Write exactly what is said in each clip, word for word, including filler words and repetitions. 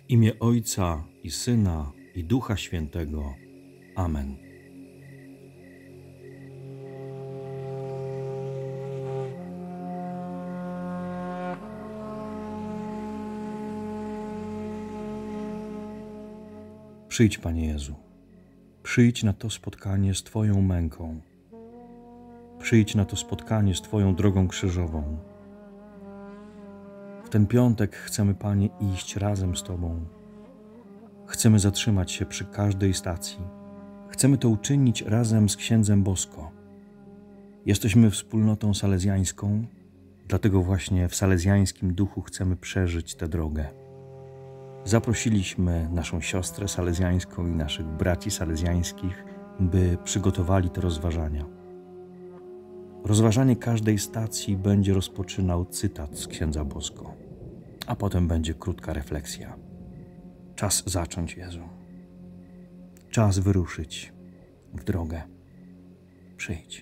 W imię Ojca i Syna, i Ducha Świętego. Amen. Przyjdź, Panie Jezu, przyjdź na to spotkanie z Twoją męką. Przyjdź na to spotkanie z Twoją drogą krzyżową. W ten piątek chcemy, Panie, iść razem z Tobą. Chcemy zatrzymać się przy każdej stacji. Chcemy to uczynić razem z księdzem Bosko. Jesteśmy wspólnotą salezjańską, dlatego właśnie w salezjańskim duchu chcemy przeżyć tę drogę. Zaprosiliśmy naszą siostrę salezjańską i naszych braci salezjańskich, by przygotowali te rozważania. Rozważanie każdej stacji będzie rozpoczynał cytat z księdza Bosko, a potem będzie krótka refleksja. Czas zacząć, Jezu. Czas wyruszyć w drogę. Przyjdź.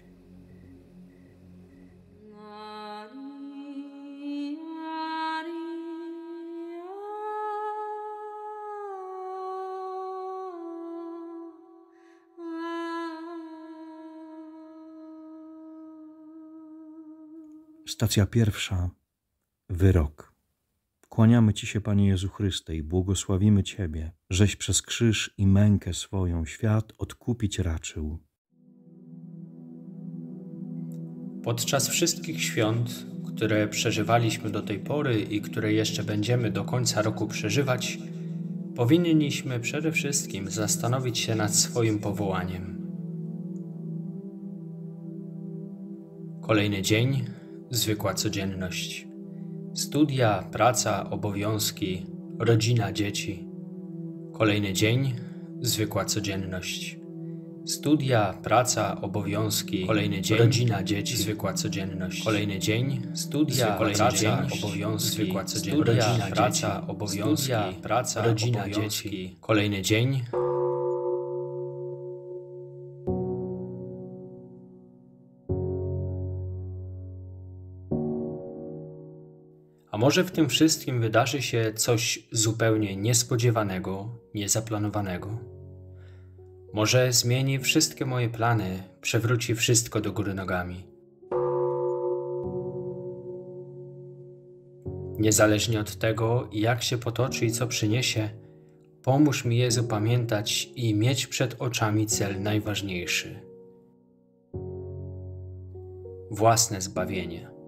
Stacja pierwsza. Wyrok. Kłaniamy Ci się, Panie Jezu Chryste, i błogosławimy Ciebie, żeś przez krzyż i mękę swoją świat odkupić raczył. Podczas wszystkich świąt, które przeżywaliśmy do tej pory i które jeszcze będziemy do końca roku przeżywać, powinniśmy przede wszystkim zastanowić się nad swoim powołaniem. Kolejny dzień, zwykła codzienność. Studia, praca, obowiązki, rodzina, dzieci. Kolejny dzień, zwykła codzienność. Studia, praca, obowiązki, kolejny dzień, rodzina, dzieci, zwykła codzienność. Kolejny dzień, studia, praca, obowiązki, zwykła codzienność. Rodzina, praca, obowiązki, praca, rodzina, dzieci. Kolejny dzień. A może w tym wszystkim wydarzy się coś zupełnie niespodziewanego, niezaplanowanego? Może zmieni wszystkie moje plany, przewróci wszystko do góry nogami. Niezależnie od tego, jak się potoczy i co przyniesie, pomóż mi, Jezu, pamiętać i mieć przed oczami cel najważniejszy. Własne zbawienie.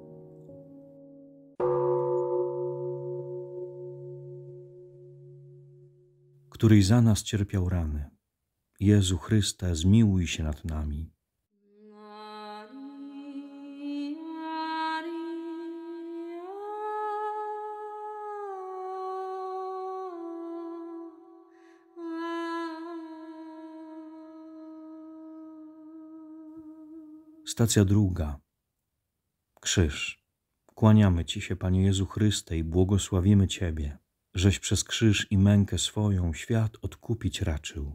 Któryś za nas cierpiał rany. Jezu Chryste, zmiłuj się nad nami. Stacja druga. Krzyż. Kłaniamy Ci się, Panie Jezu Chryste, i błogosławimy Ciebie, żeś przez krzyż i mękę swoją świat odkupić raczył.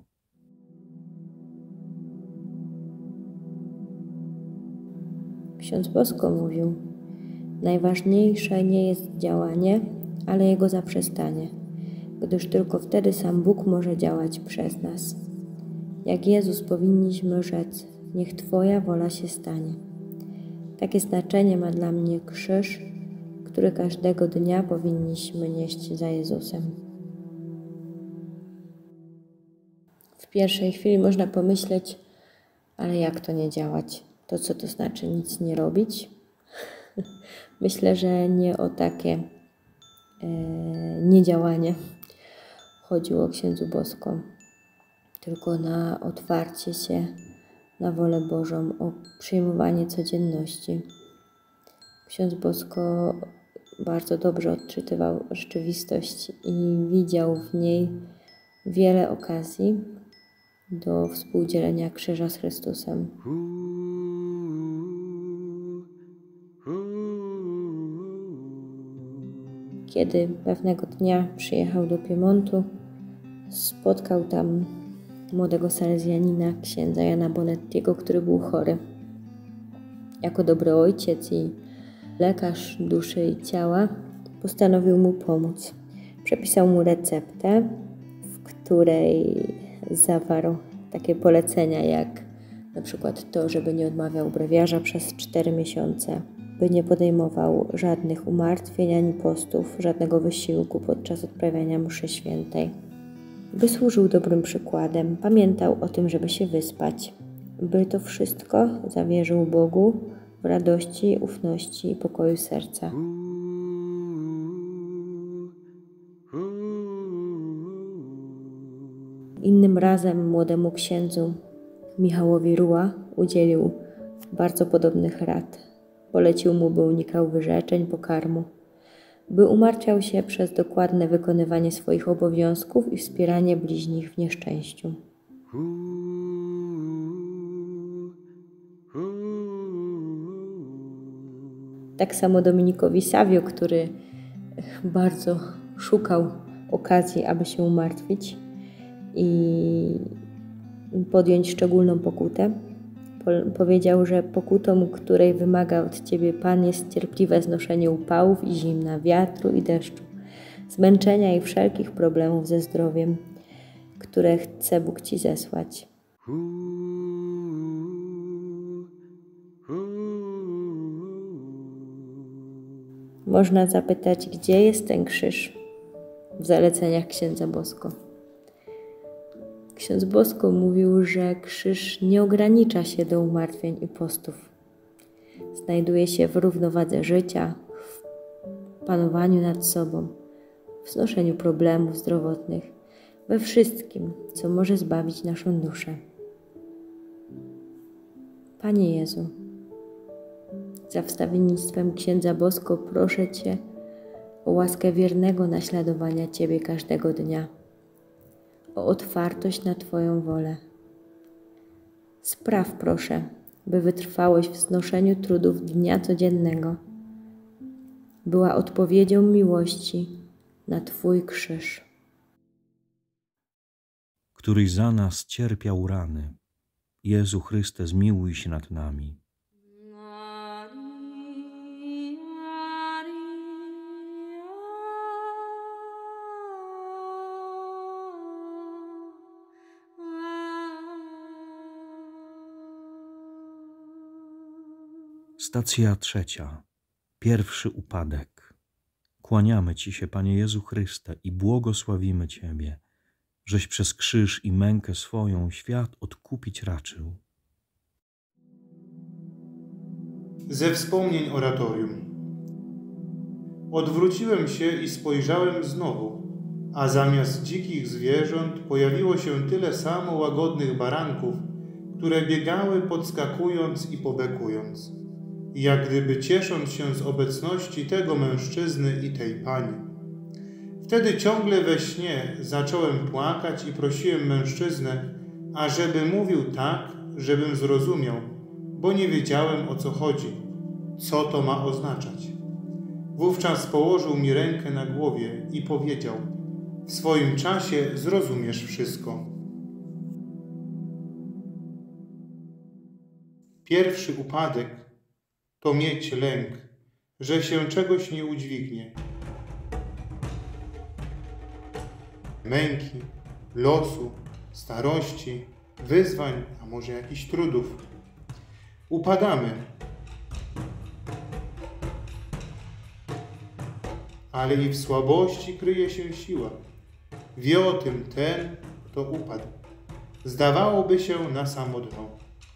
Ksiądz Bosko mówił: najważniejsze nie jest działanie, ale jego zaprzestanie, gdyż tylko wtedy sam Bóg może działać przez nas. Jak Jezus powinniśmy rzec: niech Twoja wola się stanie. Takie znaczenie ma dla mnie krzyż, który każdego dnia powinniśmy nieść za Jezusem. W pierwszej chwili można pomyśleć: ale jak to nie działać? To co to znaczy nic nie robić? Myślę, że nie o takie e, niedziałanie chodziło księdzu Bosko, tylko na otwarcie się na wolę Bożą, o przyjmowanie codzienności. Ksiądz Bosko bardzo dobrze odczytywał rzeczywistość i widział w niej wiele okazji do współdzielenia krzyża z Chrystusem. Kiedy pewnego dnia przyjechał do Piemontu, spotkał tam młodego salezjanina, księdza Jana Bonettiego, który był chory. Jako dobry ojciec i lekarz duszy i ciała postanowił mu pomóc. Przepisał mu receptę, w której zawarł takie polecenia jak na przykład to, żeby nie odmawiał brewiarza przez cztery miesiące, by nie podejmował żadnych umartwień ani postów, żadnego wysiłku podczas odprawiania mszy świętej. By służył dobrym przykładem, pamiętał o tym, żeby się wyspać, by to wszystko zawierzył Bogu w radości, ufności i pokoju serca. Innym razem młodemu księdzu Michałowi Ruła udzielił bardzo podobnych rad. Polecił mu, by unikał wyrzeczeń, pokarmu, by umartwiał się przez dokładne wykonywanie swoich obowiązków i wspieranie bliźnich w nieszczęściu. Tak samo Dominikowi Savio, który bardzo szukał okazji, aby się umartwić i podjąć szczególną pokutę. Powiedział, że pokutą, której wymaga od Ciebie Pan, jest cierpliwe znoszenie upałów i zimna, wiatru i deszczu, zmęczenia i wszelkich problemów ze zdrowiem, które chce Bóg Ci zesłać. Można zapytać, gdzie jest ten krzyż w zaleceniach księdza Bosko. Ksiądz Bosko mówił, że krzyż nie ogranicza się do umartwień i postów. Znajduje się w równowadze życia, w panowaniu nad sobą, w znoszeniu problemów zdrowotnych, we wszystkim, co może zbawić naszą duszę. Panie Jezu, za wstawiennictwem księdza Bosko proszę Cię o łaskę wiernego naśladowania Ciebie każdego dnia, o otwartość na Twoją wolę. Spraw, proszę, by wytrwałość w znoszeniu trudów dnia codziennego była odpowiedzią miłości na Twój krzyż, któryś za nas cierpiał rany. Jezu Chryste, zmiłuj się nad nami. Stacja trzecia. Pierwszy upadek. Kłaniamy Ci się, Panie Jezu Chryste, i błogosławimy Ciebie, żeś przez krzyż i mękę swoją świat odkupić raczył. Ze wspomnień oratorium. Odwróciłem się i spojrzałem znowu, a zamiast dzikich zwierząt pojawiło się tyle samo łagodnych baranków, które biegały podskakując i pobekując, jak gdyby ciesząc się z obecności tego mężczyzny i tej pani. Wtedy ciągle we śnie zacząłem płakać i prosiłem mężczyznę, ażeby mówił tak, żebym zrozumiał, bo nie wiedziałem, o co chodzi, co to ma oznaczać. Wówczas położył mi rękę na głowie i powiedział: w swoim czasie zrozumiesz wszystko. Pierwszy upadek to mieć lęk, że się czegoś nie udźwignie. Męki, losu, starości, wyzwań, a może jakichś trudów. Upadamy. Ale i w słabości kryje się siła. Wie o tym ten, kto upadł. Zdawałoby się na samo dno.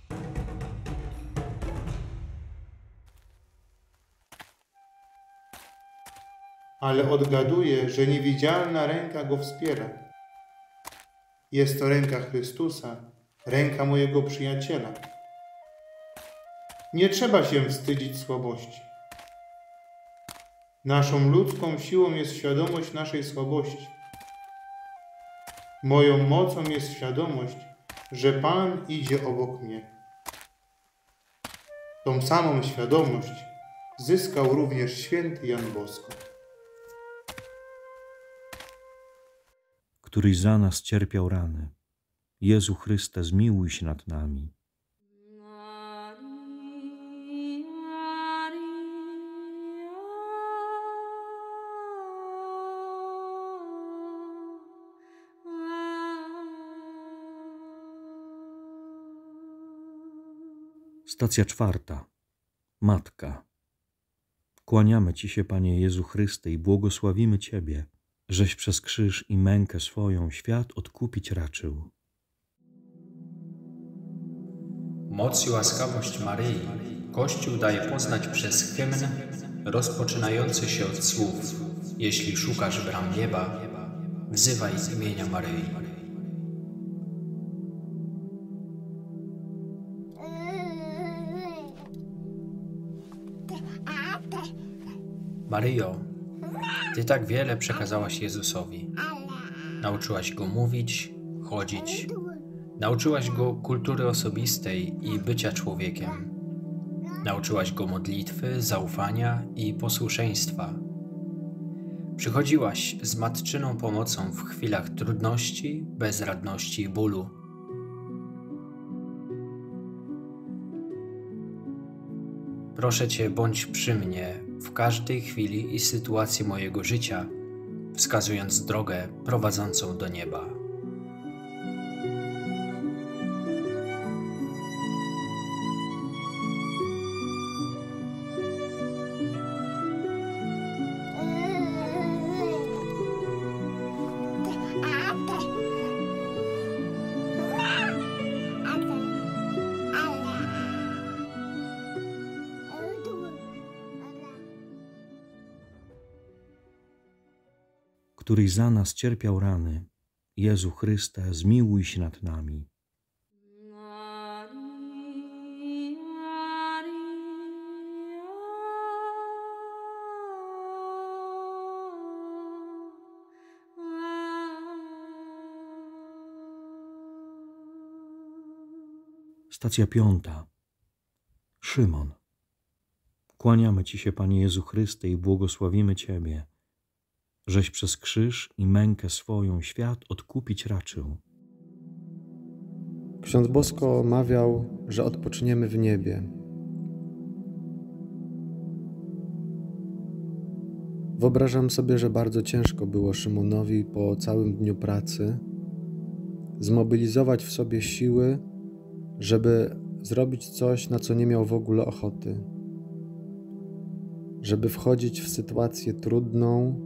Ale odgaduje, że niewidzialna ręka go wspiera. Jest to ręka Chrystusa, ręka mojego przyjaciela. Nie trzeba się wstydzić słabości. Naszą ludzką siłą jest świadomość naszej słabości. Moją mocą jest świadomość, że Pan idzie obok mnie. Tą samą świadomość zyskał również święty Jan Bosko, któryś za nas cierpiał rany. Jezu Chryste, zmiłuj się nad nami. Stacja czwarta. Matka. Kłaniamy Ci się, Panie Jezu Chryste, i błogosławimy Ciebie, żeś przez krzyż i mękę swoją świat odkupić raczył. Moc i łaskawość Maryi Kościół daje poznać przez hymn rozpoczynający się od słów: jeśli szukasz bram nieba, wzywaj imienia Maryi. Maryjo, Ty tak wiele przekazałaś Jezusowi. Nauczyłaś Go mówić, chodzić. Nauczyłaś Go kultury osobistej i bycia człowiekiem. Nauczyłaś Go modlitwy, zaufania i posłuszeństwa. Przychodziłaś z matczyną pomocą w chwilach trudności, bezradności i bólu. Proszę Cię, bądź przy mnie w każdej chwili i sytuacji mojego życia, wskazując drogę prowadzącą do nieba. Któryś za nas cierpiał rany, Jezu Chryste, zmiłuj się nad nami. Stacja piąta. Szymon. Kłaniamy Ci się, Panie Jezu Chryste, i błogosławimy Ciebie, żeś przez krzyż i mękę swoją świat odkupić raczył. Ksiądz Bosko mawiał, że odpoczniemy w niebie. Wyobrażam sobie, że bardzo ciężko było Szymonowi po całym dniu pracy zmobilizować w sobie siły, żeby zrobić coś, na co nie miał w ogóle ochoty. Żeby wchodzić w sytuację trudną,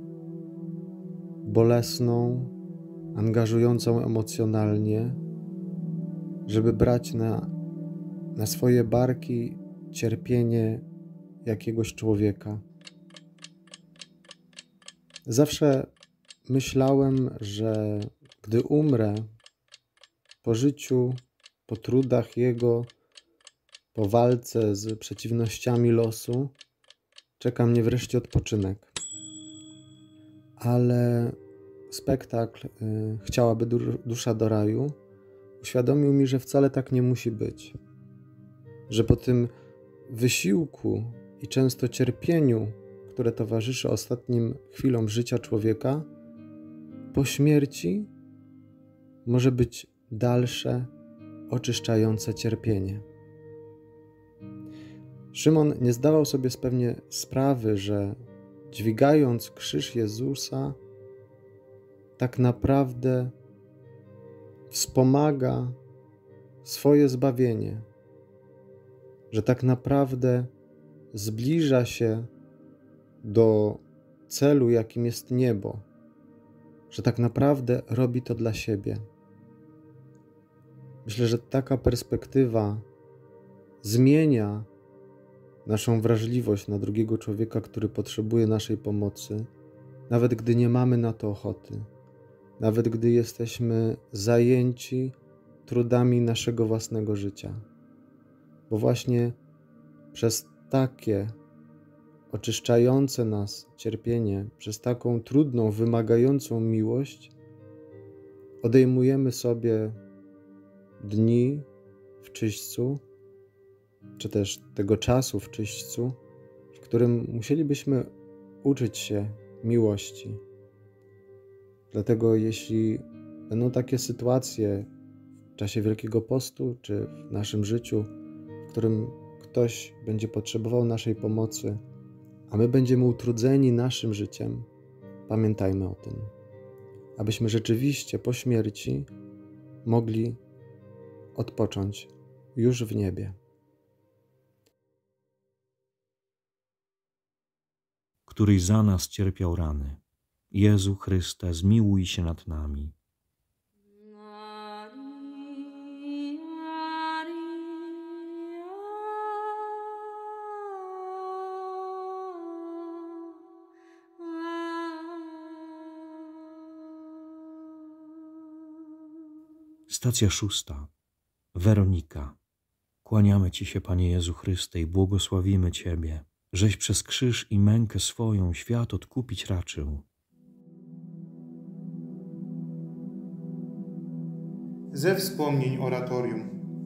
bolesną, angażującą emocjonalnie, żeby brać na, na swoje barki cierpienie jakiegoś człowieka. Zawsze myślałem, że gdy umrę, po życiu, po trudach Jego, po walce z przeciwnościami losu, czeka mnie wreszcie odpoczynek. Ale spektakl y, Chciałaby dusza do raju uświadomił mi, że wcale tak nie musi być. Że po tym wysiłku i często cierpieniu, które towarzyszy ostatnim chwilom życia człowieka, po śmierci może być dalsze, oczyszczające cierpienie. Szymon nie zdawał sobie pewnie sprawy, że dźwigając krzyż Jezusa, tak naprawdę wspomaga swoje zbawienie, że tak naprawdę zbliża się do celu, jakim jest niebo, że tak naprawdę robi to dla siebie. Myślę, że taka perspektywa zmienia naszą wrażliwość na drugiego człowieka, który potrzebuje naszej pomocy, nawet gdy nie mamy na to ochoty, nawet gdy jesteśmy zajęci trudami naszego własnego życia. Bo właśnie przez takie oczyszczające nas cierpienie, przez taką trudną, wymagającą miłość odejmujemy sobie dni w czyśćcu, czy też tego czasu w czyśćcu, w którym musielibyśmy uczyć się miłości. Dlatego jeśli będą takie sytuacje w czasie Wielkiego Postu, czy w naszym życiu, w którym ktoś będzie potrzebował naszej pomocy, a my będziemy utrudzeni naszym życiem, pamiętajmy o tym, abyśmy rzeczywiście po śmierci mogli odpocząć już w niebie. któryś za nas cierpiał rany. Jezu Chryste, zmiłuj się nad nami. Stacja szósta. Weronika. Kłaniamy Ci się, Panie Jezu Chryste, i błogosławimy Ciebie, żeś przez krzyż i mękę swoją świat odkupić raczył. Ze wspomnień oratorium.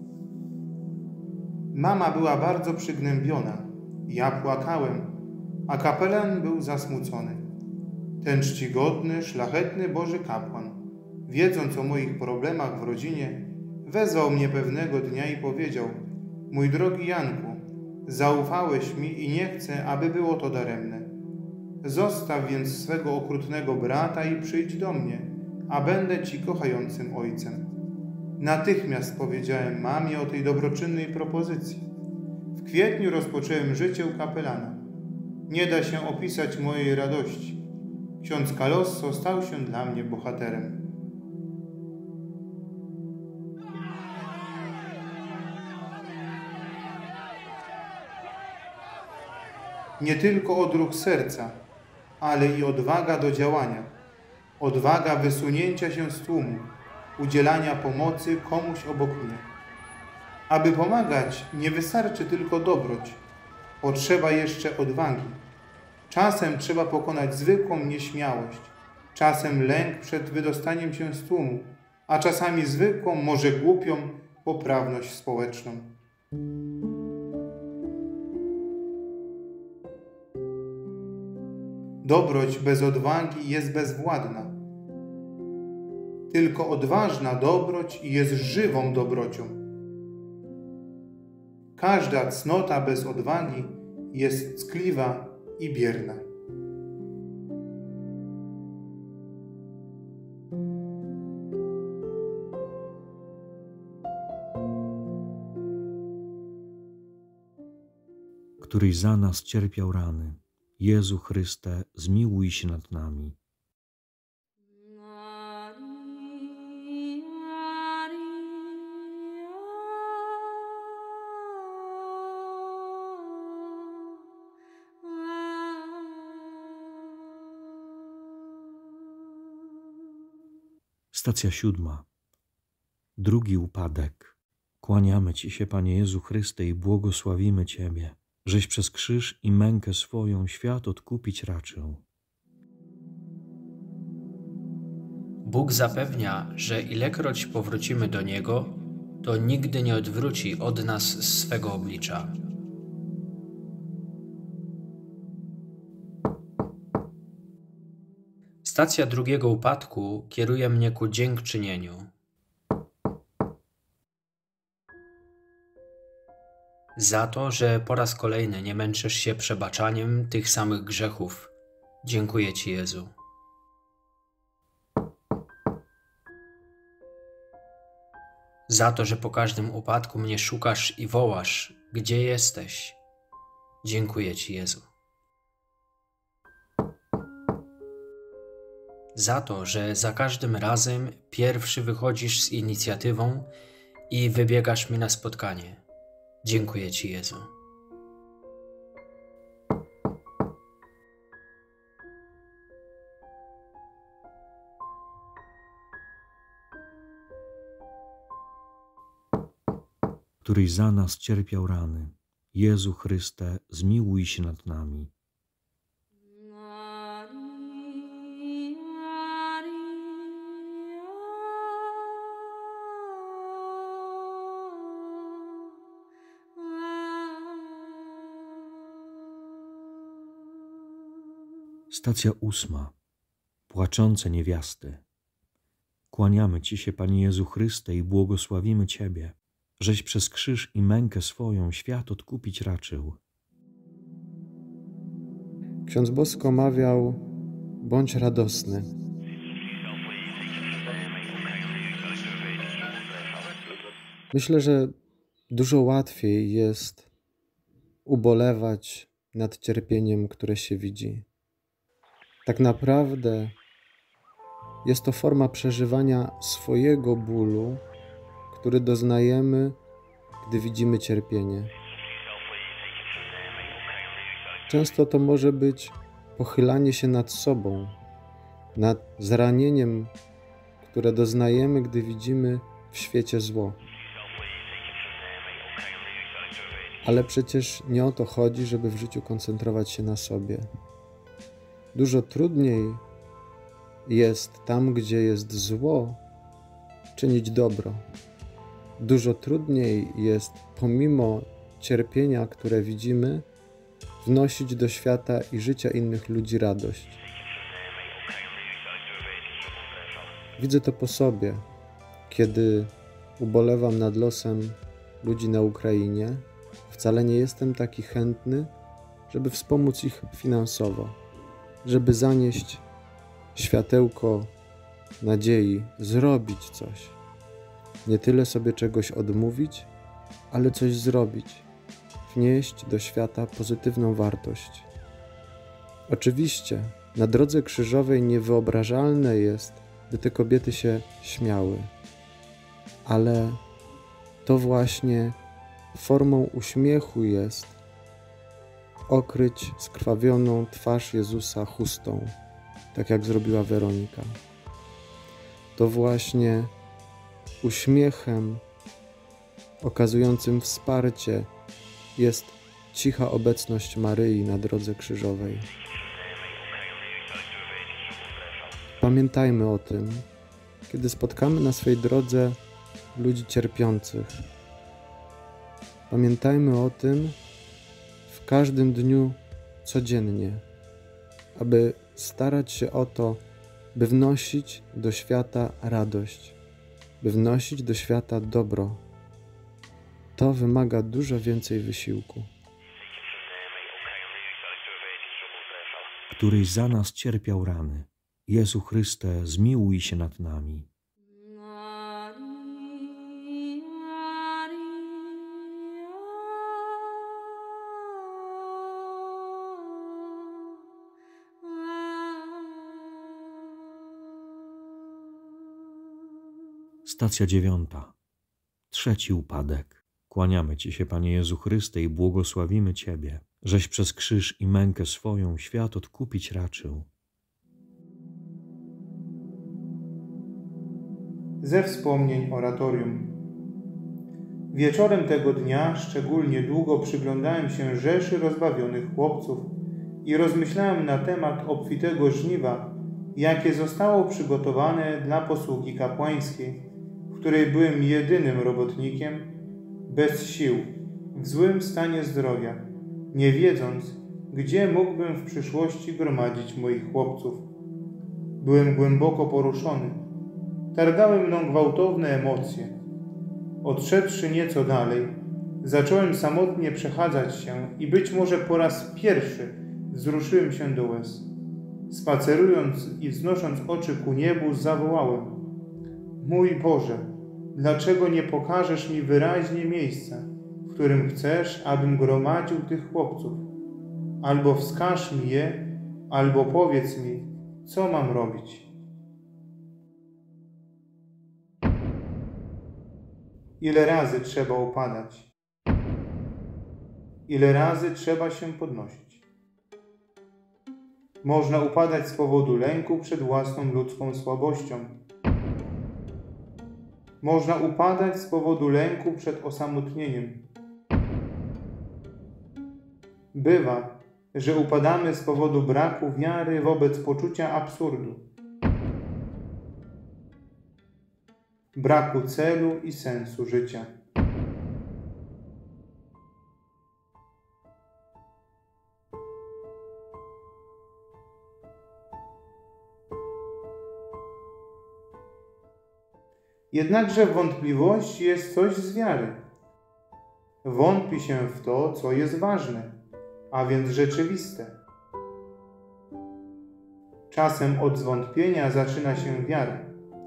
Mama była bardzo przygnębiona, ja płakałem, a kapelan był zasmucony. Ten czcigodny, szlachetny Boży kapłan, wiedząc o moich problemach w rodzinie, wezwał mnie pewnego dnia i powiedział: mój drogi Janku, zaufałeś mi i nie chcę, aby było to daremne. Zostaw więc swego okrutnego brata i przyjdź do mnie, a będę ci kochającym ojcem. Natychmiast powiedziałem mamie o tej dobroczynnej propozycji. W kwietniu rozpocząłem życie u kapelana. Nie da się opisać mojej radości. Ksiądz Kalosso stał się dla mnie bohaterem. Nie tylko odruch serca, ale i odwaga do działania. Odwaga wysunięcia się z tłumu, udzielania pomocy komuś obok mnie. Aby pomagać, nie wystarczy tylko dobroć. Potrzeba jeszcze odwagi. Czasem trzeba pokonać zwykłą nieśmiałość, czasem lęk przed wydostaniem się z tłumu, a czasami zwykłą, może głupią, poprawność społeczną. Dobroć bez odwagi jest bezwładna. Tylko odważna dobroć jest żywą dobrocią. Każda cnota bez odwagi jest ckliwa i bierna. Któryś za nas cierpiał rany. Jezu Chryste, zmiłuj się nad nami. Stacja siódma. Drugi upadek. Kłaniamy Ci się, Panie Jezu Chryste, i błogosławimy Ciebie, żeś przez krzyż i mękę swoją świat odkupić raczył. Bóg zapewnia, że ilekroć powrócimy do Niego, to nigdy nie odwróci od nas swego oblicza. Stacja drugiego upadku kieruje mnie ku dziękczynieniu. Za to, że po raz kolejny nie męczysz się przebaczaniem tych samych grzechów. Dziękuję Ci, Jezu. Za to, że po każdym upadku mnie szukasz i wołasz, gdzie jesteś. Dziękuję Ci, Jezu. Za to, że za każdym razem pierwszy wychodzisz z inicjatywą i wybiegasz mi na spotkanie. Dziękuję Ci, Jezu. Któryś za nas cierpiał rany. Jezu Chryste, zmiłuj się nad nami. Stacja ósma. Płaczące niewiasty. Kłaniamy Ci się, Panie Jezu Chryste, i błogosławimy Ciebie, żeś przez krzyż i mękę swoją świat odkupić raczył. Ksiądz Bosko mawiał: bądź radosny. Myślę, że dużo łatwiej jest ubolewać nad cierpieniem, które się widzi. Tak naprawdę jest to forma przeżywania swojego bólu, który doznajemy, gdy widzimy cierpienie. Często to może być pochylanie się nad sobą, nad zranieniem, które doznajemy, gdy widzimy w świecie zło. Ale przecież nie o to chodzi, żeby w życiu koncentrować się na sobie. Dużo trudniej jest tam, gdzie jest zło, czynić dobro. Dużo trudniej jest, pomimo cierpienia, które widzimy, wnosić do świata i życia innych ludzi radość. Widzę to po sobie, kiedy ubolewam nad losem ludzi na Ukrainie. Wcale nie jestem taki chętny, żeby wspomóc ich finansowo, żeby zanieść światełko nadziei, zrobić coś. Nie tyle sobie czegoś odmówić, ale coś zrobić, wnieść do świata pozytywną wartość. Oczywiście na drodze krzyżowej niewyobrażalne jest, by te kobiety się śmiały, ale to właśnie formą uśmiechu jest okryć skrwawioną twarz Jezusa chustą, tak jak zrobiła Weronika. To właśnie uśmiechem okazującym wsparcie jest cicha obecność Maryi na drodze krzyżowej. Pamiętajmy o tym, kiedy spotkamy na swej drodze ludzi cierpiących. Pamiętajmy o tym w każdym dniu codziennie, aby starać się o to, by wnosić do świata radość, by wnosić do świata dobro. To wymaga dużo więcej wysiłku. Któryś za nas cierpiał rany. Jezu Chryste, zmiłuj się nad nami. Stacja dziewiąta. Trzeci upadek. Kłaniamy Ci się, Panie Jezu Chryste, i błogosławimy Ciebie, żeś przez krzyż i mękę swoją świat odkupić raczył. Ze wspomnień oratorium. Wieczorem tego dnia szczególnie długo przyglądałem się rzeszy rozbawionych chłopców i rozmyślałem na temat obfitego żniwa, jakie zostało przygotowane dla posługi kapłańskiej, w której byłem jedynym robotnikiem, bez sił, w złym stanie zdrowia, nie wiedząc, gdzie mógłbym w przyszłości gromadzić moich chłopców. Byłem głęboko poruszony. Targały mną gwałtowne emocje. Odszedłszy nieco dalej, zacząłem samotnie przechadzać się i być może po raz pierwszy wzruszyłem się do łez. Spacerując i wznosząc oczy ku niebu, zawołałem: Mój Boże, dlaczego nie pokażesz mi wyraźnie miejsca, w którym chcesz, abym gromadził tych chłopców? Albo wskaż mi je, albo powiedz mi, co mam robić. Ile razy trzeba upadać? Ile razy trzeba się podnosić? Można upadać z powodu lęku przed własną ludzką słabością. Można upadać z powodu lęku przed osamotnieniem. Bywa, że upadamy z powodu braku wiary wobec poczucia absurdu, braku celu i sensu życia. Jednakże w wątpliwości jest coś z wiary. Wątpi się w to, co jest ważne, a więc rzeczywiste. Czasem od zwątpienia zaczyna się wiara.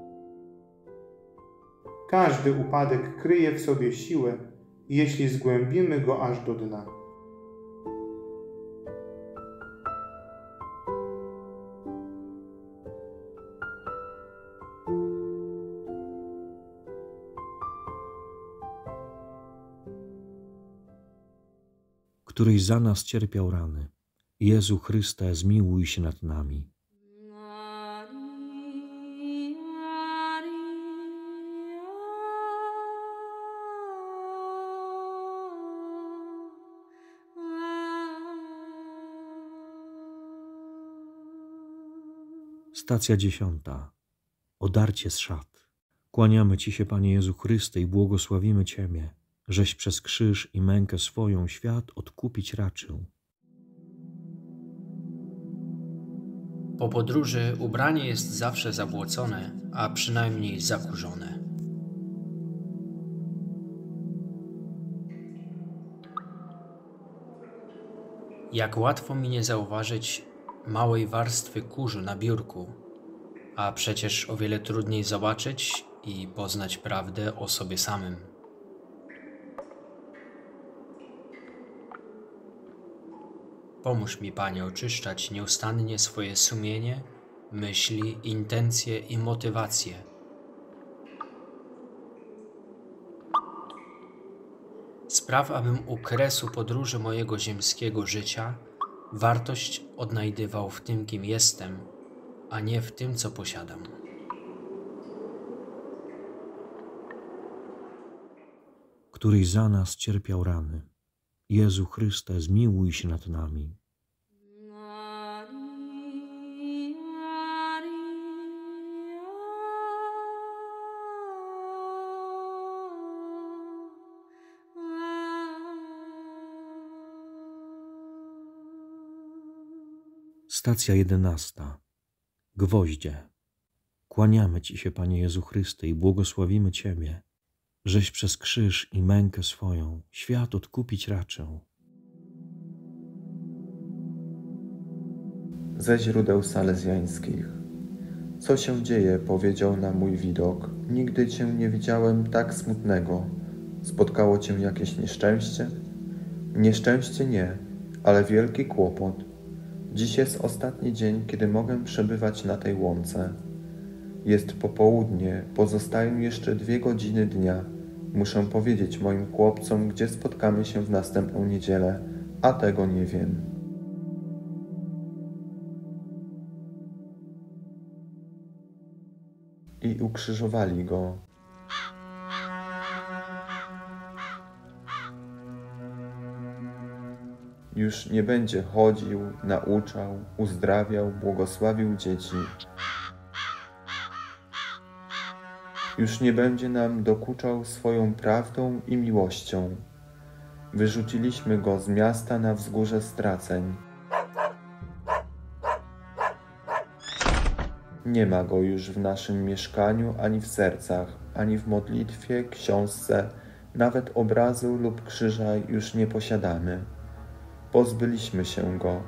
Każdy upadek kryje w sobie siłę, jeśli zgłębimy go aż do dna. któryś za nas cierpiał rany. Jezu Chryste, zmiłuj się nad nami. Stacja dziesiąta. Odarcie z szat. Kłaniamy Ci się, Panie Jezu Chryste, i błogosławimy Ciebie, żeś przez krzyż i mękę swoją świat odkupić raczył. Po podróży ubranie jest zawsze zabłocone, a przynajmniej zakurzone. Jak łatwo mi nie zauważyć małej warstwy kurzu na biurku, a przecież o wiele trudniej zobaczyć i poznać prawdę o sobie samym. Pomóż mi, Panie, oczyszczać nieustannie swoje sumienie, myśli, intencje i motywacje. Spraw, abym u kresu podróży mojego ziemskiego życia wartość odnajdywał w tym, kim jestem, a nie w tym, co posiadam. Któryś za nas cierpiał rany. Jezu Chryste, zmiłuj się nad nami. Stacja jedenasta. Gwoździe. Kłaniamy Ci się, Panie Jezu Chryste, i błogosławimy Ciebie, żeś przez krzyż i mękę swoją świat odkupić raczył. Ze źródeł salezjańskich. Co się dzieje, powiedział na mój widok. Nigdy Cię nie widziałem tak smutnego. Spotkało Cię jakieś nieszczęście? Nieszczęście nie, ale wielki kłopot. Dziś jest ostatni dzień, kiedy mogę przebywać na tej łące. Jest popołudnie, pozostają jeszcze dwie godziny dnia. Muszę powiedzieć moim chłopcom, gdzie spotkamy się w następną niedzielę, a tego nie wiem. I ukrzyżowali go. Już nie będzie chodził, nauczał, uzdrawiał, błogosławił dzieci. Już nie będzie nam dokuczał swoją prawdą i miłością. Wyrzuciliśmy go z miasta na wzgórze straceń. Nie ma go już w naszym mieszkaniu, ani w sercach, ani w modlitwie, książce, nawet obrazu lub krzyża już nie posiadamy. Pozbyliśmy się go.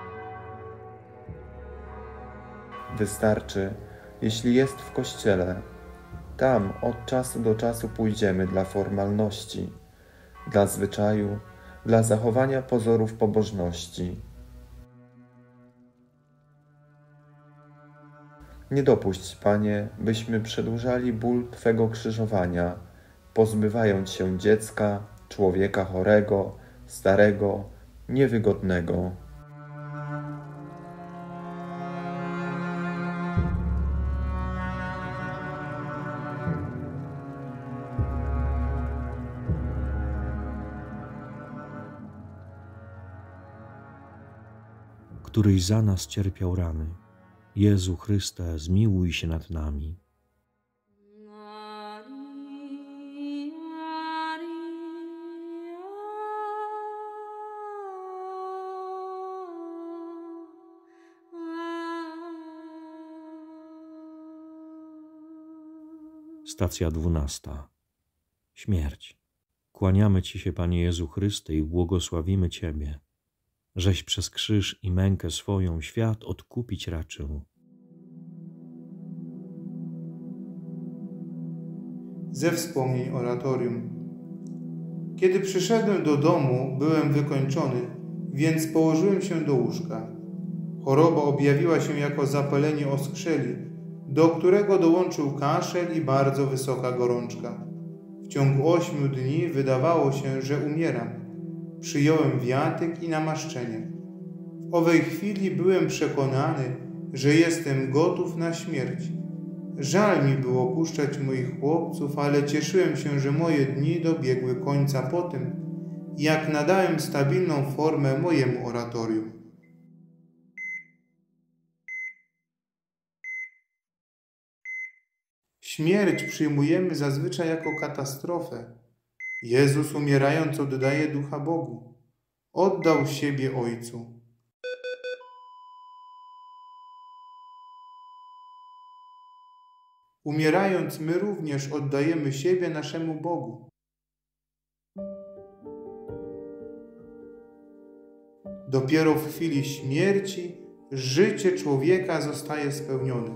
Wystarczy, jeśli jest w kościele. Tam od czasu do czasu pójdziemy dla formalności, dla zwyczaju, dla zachowania pozorów pobożności. Nie dopuść, Panie, byśmy przedłużali ból Twego krzyżowania, pozbywając się dziecka, człowieka chorego, starego, niewygodnego. Któryś za nas cierpiał rany. Jezu Chryste, zmiłuj się nad nami. Stacja dwunasta. Śmierć. Kłaniamy Ci się, Panie Jezu Chryste, i błogosławimy Ciebie, żeś przez krzyż i mękę swoją świat odkupić raczył. Ze wspomnień oratorium. Kiedy przyszedłem do domu, byłem wykończony, więc położyłem się do łóżka. Choroba objawiła się jako zapalenie oskrzeli, do którego dołączył kaszel i bardzo wysoka gorączka. W ciągu ośmiu dni wydawało się, że umieram. Przyjąłem wiatyk i namaszczenie. W owej chwili byłem przekonany, że jestem gotów na śmierć. Żal mi było opuszczać moich chłopców, ale cieszyłem się, że moje dni dobiegły końca po tym, jak nadałem stabilną formę mojemu oratorium. Śmierć przyjmujemy zazwyczaj jako katastrofę. Jezus, umierając, oddaje ducha Bogu. Oddał siebie Ojcu. Umierając, my również oddajemy siebie naszemu Bogu. Dopiero w chwili śmierci życie człowieka zostaje spełnione.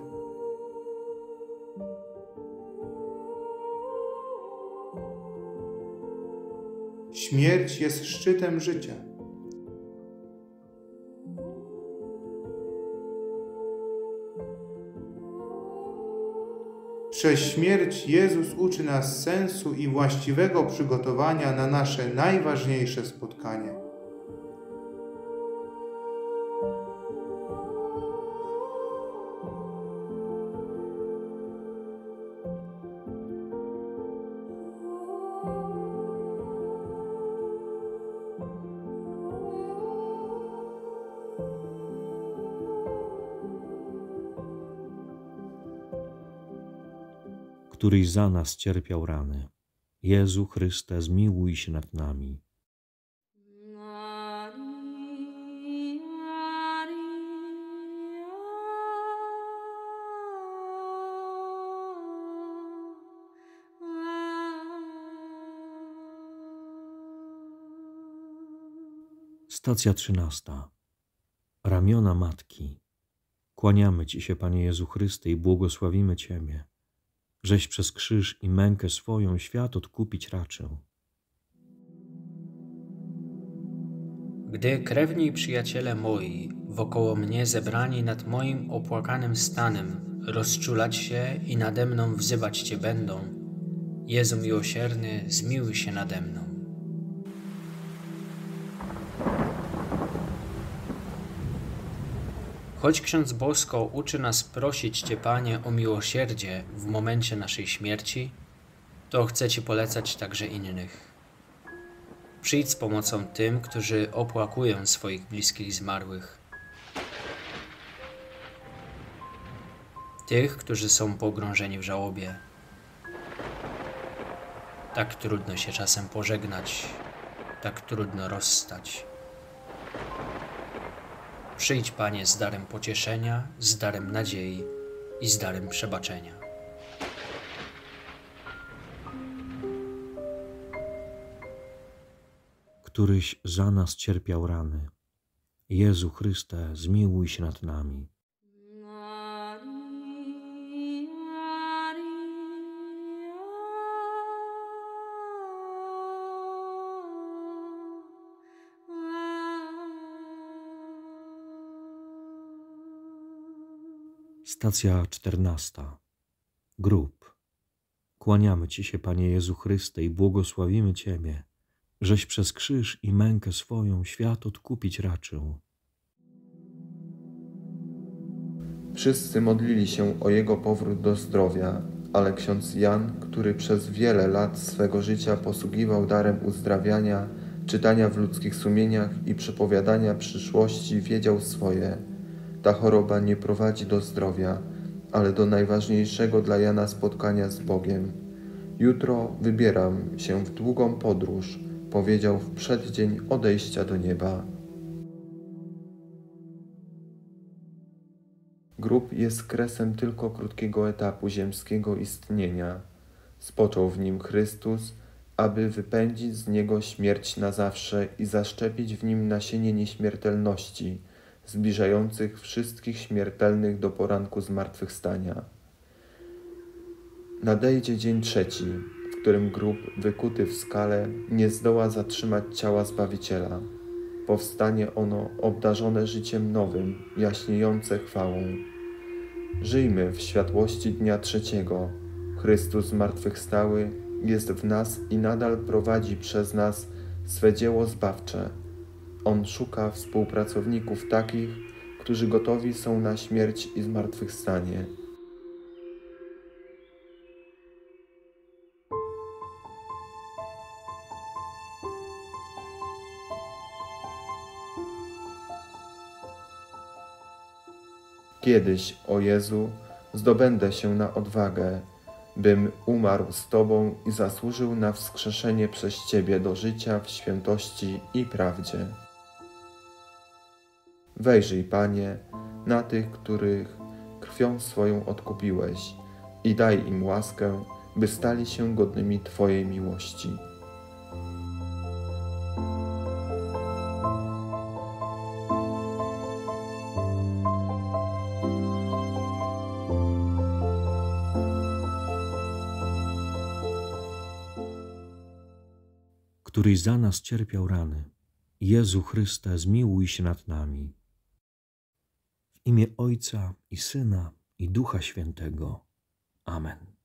Śmierć jest szczytem życia. Przez śmierć Jezus uczy nas sensu i właściwego przygotowania na nasze najważniejsze spotkanie. Któryś za nas cierpiał rany. Jezu Chryste, zmiłuj się nad nami. Stacja trzynasta. Ramiona Matki. Kłaniamy Ci się, Panie Jezu Chryste, i błogosławimy Ciebie, żeś przez krzyż i mękę swoją świat odkupić raczył. Gdy krewni i przyjaciele moi, wokoło mnie zebrani nad moim opłakanym stanem, rozczulać się i nade mną wzywać Cię będą, Jezu miłosierny, zmiłuj się nade mną. Choć Ksiądz Bosko uczy nas prosić Cię, Panie, o miłosierdzie w momencie naszej śmierci, to chcę Ci polecać także innych. Przyjdź z pomocą tym, którzy opłakują swoich bliskich zmarłych. Tych, którzy są pogrążeni w żałobie. Tak trudno się czasem pożegnać, tak trudno rozstać. Przyjdź, Panie, z darem pocieszenia, z darem nadziei i z darem przebaczenia. Któryś za nas cierpiał rany. Jezu Chryste, zmiłuj się nad nami. Stacja czternasta. Grób. Kłaniamy Ci się, Panie Jezu Chryste, i błogosławimy Ciebie, żeś przez krzyż i mękę swoją świat odkupić raczył. Wszyscy modlili się o jego powrót do zdrowia, ale ksiądz Jan, który przez wiele lat swego życia posługiwał darem uzdrawiania, czytania w ludzkich sumieniach i przepowiadania przyszłości, wiedział swoje. Ta choroba nie prowadzi do zdrowia, ale do najważniejszego dla Jana spotkania z Bogiem. Jutro wybieram się w długą podróż, powiedział w przeddzień odejścia do nieba. Grób jest kresem tylko krótkiego etapu ziemskiego istnienia. Spoczął w nim Chrystus, aby wypędzić z niego śmierć na zawsze i zaszczepić w nim nasienie nieśmiertelności, zbliżających wszystkich śmiertelnych do poranku zmartwychwstania. Nadejdzie dzień trzeci, w którym grób wykuty w skale nie zdoła zatrzymać ciała Zbawiciela. Powstanie ono obdarzone życiem nowym, jaśniejące chwałą. Żyjmy w światłości dnia trzeciego. Chrystus zmartwychwstały jest w nas i nadal prowadzi przez nas swe dzieło zbawcze. On szuka współpracowników takich, którzy gotowi są na śmierć i zmartwychwstanie. Kiedyś, o Jezu, zdobędę się na odwagę, bym umarł z Tobą i zasłużył na wskrzeszenie przez Ciebie do życia w świętości i prawdzie. Wejrzyj, Panie, na tych, których krwią swoją odkupiłeś i daj im łaskę, by stali się godnymi Twojej miłości. Któryś za nas cierpiał rany. Jezu Chryste, zmiłuj się nad nami. W imię Ojca i Syna i Ducha Świętego. Amen.